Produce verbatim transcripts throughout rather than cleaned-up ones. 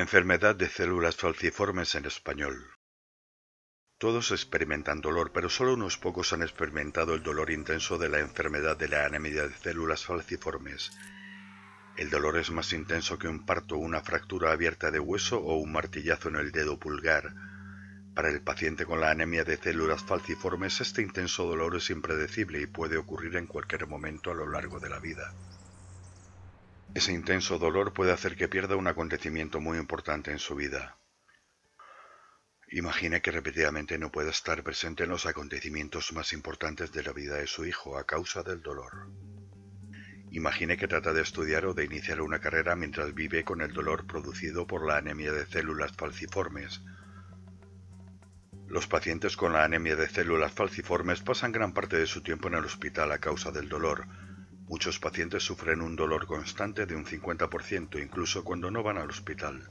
Enfermedad de células falciformes en español. Todos experimentan dolor, pero solo unos pocos han experimentado el dolor intenso de la enfermedad de la anemia de células falciformes. El dolor es más intenso que un parto, una fractura abierta de hueso o un martillazo en el dedo pulgar. Para el paciente con la anemia de células falciformes, este intenso dolor es impredecible y puede ocurrir en cualquier momento a lo largo de la vida. Ese intenso dolor puede hacer que pierda un acontecimiento muy importante en su vida. Imagine que repetidamente no puede estar presente en los acontecimientos más importantes de la vida de su hijo a causa del dolor. Imagine que trata de estudiar o de iniciar una carrera mientras vive con el dolor producido por la anemia de células falciformes. Los pacientes con la anemia de células falciformes pasan gran parte de su tiempo en el hospital a causa del dolor. Muchos pacientes sufren un dolor constante de un cincuenta por ciento, incluso cuando no van al hospital.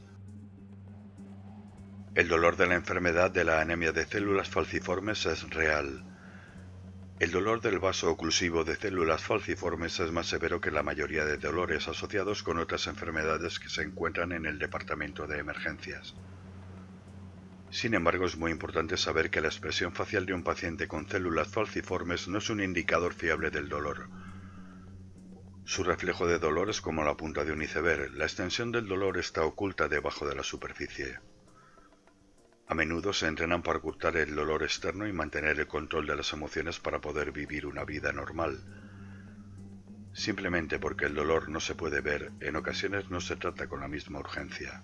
El dolor de la enfermedad de la anemia de células falciformes es real. El dolor del vaso oclusivo de células falciformes es más severo que la mayoría de dolores asociados con otras enfermedades que se encuentran en el departamento de emergencias. Sin embargo, es muy importante saber que la expresión facial de un paciente con células falciformes no es un indicador fiable del dolor. Su reflejo de dolor es como la punta de un iceberg. La extensión del dolor está oculta debajo de la superficie. A menudo se entrenan para ocultar el dolor externo y mantener el control de las emociones para poder vivir una vida normal. Simplemente porque el dolor no se puede ver, en ocasiones no se trata con la misma urgencia.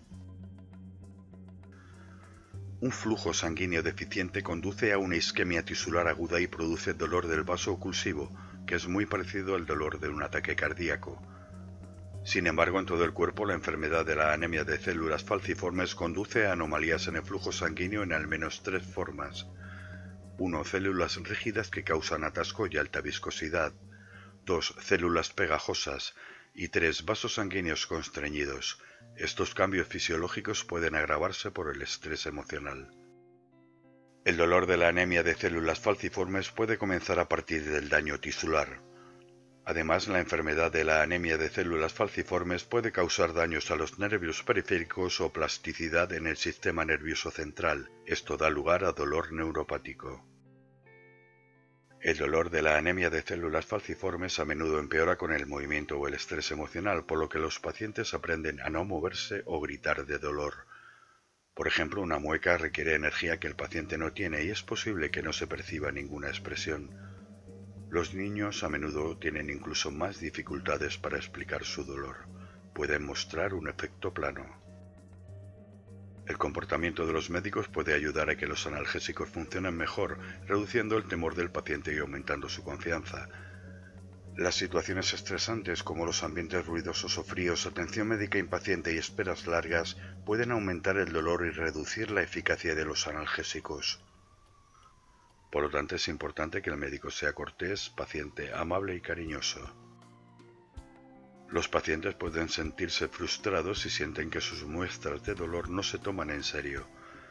Un flujo sanguíneo deficiente conduce a una isquemia tisular aguda y produce dolor del vaso oclusivo, que es muy parecido al dolor de un ataque cardíaco. Sin embargo, en todo el cuerpo, la enfermedad de la anemia de células falciformes conduce a anomalías en el flujo sanguíneo en al menos tres formas. uno. Células rígidas que causan atasco y alta viscosidad. dos. Células pegajosas. Y tres. Vasos sanguíneos constreñidos. Estos cambios fisiológicos pueden agravarse por el estrés emocional. El dolor de la anemia de células falciformes puede comenzar a partir del daño tisular. Además, la enfermedad de la anemia de células falciformes puede causar daños a los nervios periféricos o plasticidad en el sistema nervioso central. Esto da lugar a dolor neuropático. El dolor de la anemia de células falciformes a menudo empeora con el movimiento o el estrés emocional, por lo que los pacientes aprenden a no moverse o gritar de dolor. Por ejemplo, una mueca requiere energía que el paciente no tiene y es posible que no se perciba ninguna expresión. Los niños a menudo tienen incluso más dificultades para explicar su dolor. Pueden mostrar un efecto plano. El comportamiento de los médicos puede ayudar a que los analgésicos funcionen mejor, reduciendo el temor del paciente y aumentando su confianza. Las situaciones estresantes como los ambientes ruidosos o fríos, atención médica impaciente y esperas largas pueden aumentar el dolor y reducir la eficacia de los analgésicos. Por lo tanto, es importante que el médico sea cortés, paciente, amable y cariñoso. Los pacientes pueden sentirse frustrados si sienten que sus muestras de dolor no se toman en serio.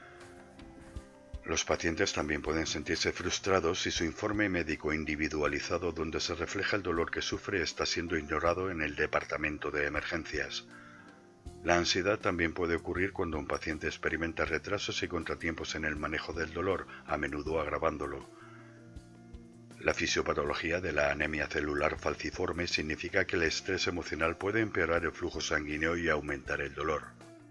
Los pacientes también pueden sentirse frustrados si su informe médico individualizado donde se refleja el dolor que sufre está siendo ignorado en el departamento de emergencias. La ansiedad también puede ocurrir cuando un paciente experimenta retrasos y contratiempos en el manejo del dolor, a menudo agravándolo. La fisiopatología de la anemia celular falciforme significa que el estrés emocional puede empeorar el flujo sanguíneo y aumentar el dolor.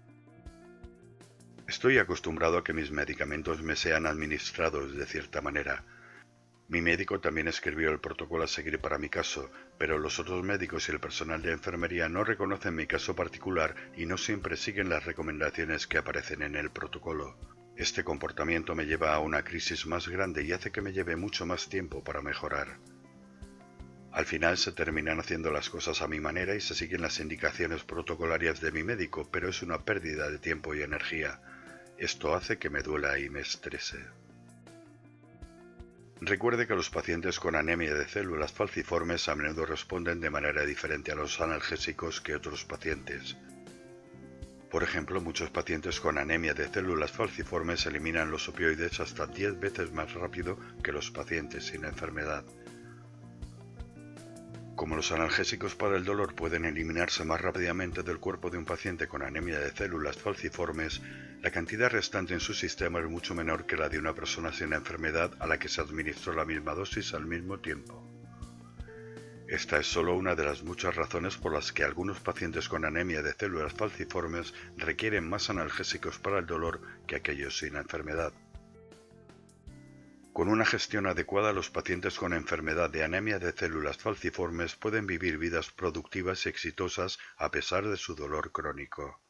Estoy acostumbrado a que mis medicamentos me sean administrados de cierta manera. Mi médico también escribió el protocolo a seguir para mi caso, pero los otros médicos y el personal de enfermería no reconocen mi caso particular y no siempre siguen las recomendaciones que aparecen en el protocolo. Este comportamiento me lleva a una crisis más grande y hace que me lleve mucho más tiempo para mejorar. Al final se terminan haciendo las cosas a mi manera y se siguen las indicaciones protocolarias de mi médico, pero es una pérdida de tiempo y energía. Esto hace que me duela y me estrese. Recuerde que los pacientes con anemia de células falciformes a menudo responden de manera diferente a los analgésicos que otros pacientes. Por ejemplo, muchos pacientes con anemia de células falciformes eliminan los opioides hasta diez veces más rápido que los pacientes sin enfermedad. Como los analgésicos para el dolor pueden eliminarse más rápidamente del cuerpo de un paciente con anemia de células falciformes, la cantidad restante en su sistema es mucho menor que la de una persona sin enfermedad a la que se administró la misma dosis al mismo tiempo. Esta es solo una de las muchas razones por las que algunos pacientes con anemia de células falciformes requieren más analgésicos para el dolor que aquellos sin enfermedad. Con una gestión adecuada, los pacientes con enfermedad de anemia de células falciformes pueden vivir vidas productivas y exitosas a pesar de su dolor crónico.